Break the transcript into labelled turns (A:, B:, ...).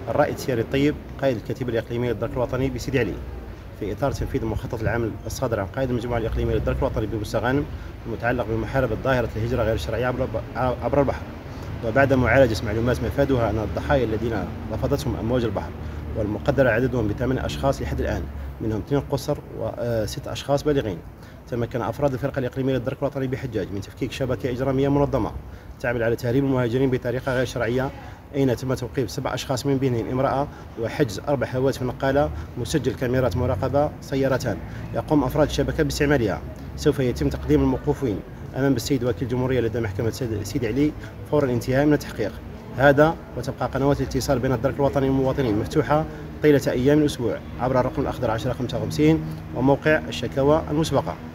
A: الرائد سياري الطيب قائد الكتيبة الإقليمية للدرك الوطني بسيدي علي، في إطار تنفيذ المخطط العام الصادر عن قائد المجموعة الإقليمية للدرك الوطني بمستغانم المتعلق بمحاربة ظاهرة الهجرة غير الشرعية عبر البحر، وبعد معالجة معلومات مفادها أن الضحايا الذين رفضتهم أمواج البحر والمقدر عددهم ب8 أشخاص لحد الآن، منهم 2 قُصر و6 أشخاص بالغين. تمكن أفراد الفرقة الإقليمية للدرك الوطني بحجاج من تفكيك شبكة إجرامية منظمة تعمل على تهريب المهاجرين بطريقة غير شرعية، أين تم توقيف 7 أشخاص من بينهم امرأة، وحجز 4 هواتف نقالة، مسجل كاميرات مراقبة، سيارتان يقوم أفراد الشبكة باستعمالها. سوف يتم تقديم الموقوفين أمام السيد وكيل الجمهورية لدى محكمة سيدي علي فور الانتهاء من التحقيق. هذا وتبقى قنوات الاتصال بين الدرك الوطني والمواطنين مفتوحة طيلة أيام الأسبوع عبر الرقم الأخضر 1055 وموقع الشكاوى المسبقة.